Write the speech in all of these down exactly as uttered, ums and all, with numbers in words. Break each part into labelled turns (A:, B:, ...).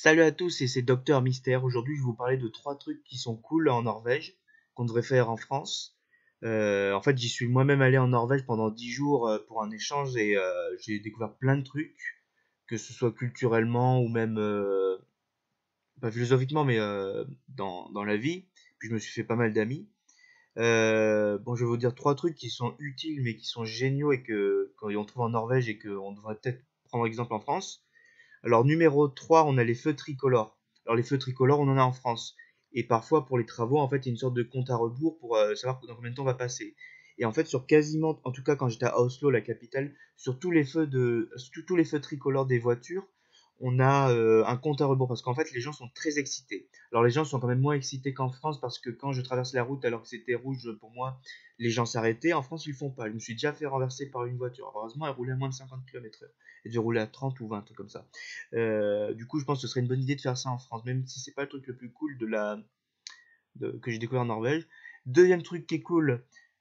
A: Salut à tous, et c'est Docteur Mystère. Aujourd'hui, je vais vous parler de trois trucs qui sont cool en Norvège, qu'on devrait faire en France. Euh, en fait, j'y suis moi-même allé en Norvège pendant dix jours euh, pour un échange et euh, j'ai découvert plein de trucs, que ce soit culturellement ou même, euh, pas philosophiquement, mais euh, dans, dans la vie. Puis je me suis fait pas mal d'amis. Euh, bon, je vais vous dire trois trucs qui sont utiles, mais qui sont géniaux et que qu'on trouve en Norvège et qu'on devrait peut-être prendre exemple en France. Alors, numéro trois, on a les feux tricolores. Alors, les feux tricolores, on en a en France. Et parfois, pour les travaux, en fait, il y a une sorte de compte à rebours pour euh, savoir dans combien de temps on va passer. Et en fait, sur quasiment, en tout cas quand j'étais à Oslo, la capitale, sur tous les feux de, sur tous les feux tricolores des voitures, on a euh, un compte à rebours parce qu'en fait, les gens sont très excités. Alors, les gens sont quand même moins excités qu'en France parce que quand je traverse la route alors que c'était rouge pour moi, les gens s'arrêtaient. En France, ils le font pas. Je me suis déjà fait renverser par une voiture. Heureusement, elle roulait à moins de cinquante kilomètres heure. Elle devait rouler à trente ou vingt, un truc comme ça. Euh, du coup, je pense que ce serait une bonne idée de faire ça en France, même si c'est pas le truc le plus cool de la, de- que j'ai découvert en Norvège. Deuxième truc qui est cool,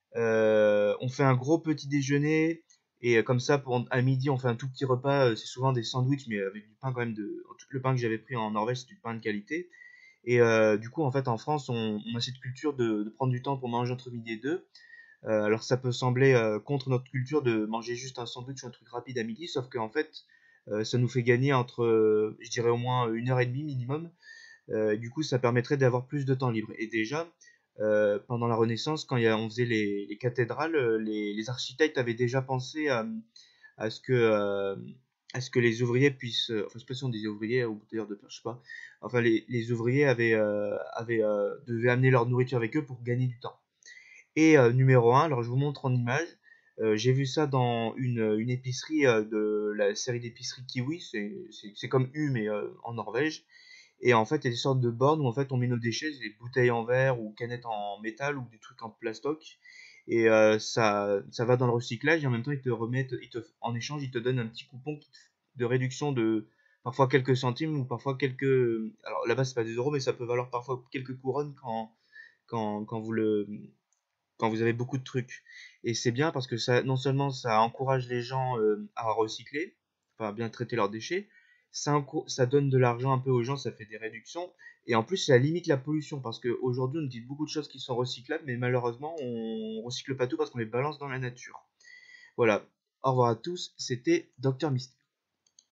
A: euh, on fait un gros petit déjeuner et euh, comme ça, pour, à midi, on fait un tout petit repas. euh, C'est souvent des sandwichs, mais avec du pain quand même de. Tout le pain que j'avais pris en Norvège, c'est du pain de qualité. Et euh, du coup, en fait, en France, on, on a cette culture de, de prendre du temps pour manger entre midi et deux. Euh, alors ça peut sembler euh, contre notre culture de manger juste un sandwich ou un truc rapide à midi, sauf qu'en fait, euh, ça nous fait gagner entre, euh, je dirais au moins une heure et demie minimum. Euh, du coup, ça permettrait d'avoir plus de temps libre. Et déjà, euh, pendant la Renaissance, quand il y a, on faisait les, les cathédrales, euh, les, les architectes avaient déjà pensé à, à ce que, euh, à ce que les ouvriers puissent, euh, enfin, je sais pas si on disait ouvriers ou d'ailleurs de, je sais pas, enfin les, les ouvriers avaient, euh, avaient, euh, devaient amener leur nourriture avec eux pour gagner du temps. Et euh, numéro un, alors je vous montre en image, euh, j'ai vu ça dans une, une épicerie euh, de la série d'épicerie Kiwi, c'est c'est- c'est comme U mais euh, en Norvège. Et en fait, il y a des sortes de bornes où en fait on met nos déchets, des bouteilles en verre ou canettes en métal ou des trucs en plastoc. Et euh, ça, ça va dans le recyclage et en même temps ils te remettent, ils te, en échange, ils te donnent un petit coupon qui te- de réduction de parfois quelques centimes ou parfois quelques. Alors là-bas c'est pas des euros, mais ça peut valoir parfois quelques couronnes quand, quand, quand vous le, quand vous avez beaucoup de trucs. Et c'est bien parce que ça, non seulement ça encourage les gens euh, à recycler, enfin à bien traiter leurs déchets, ça, encou- ça donne de l'argent un peu aux gens, ça fait des réductions, et en plus ça limite la pollution parce qu'aujourd'hui on dit beaucoup de choses qui sont recyclables, mais malheureusement on recycle pas tout parce qu'on les balance dans la nature. Voilà. Au revoir à tous, c'était Docteur Mystère.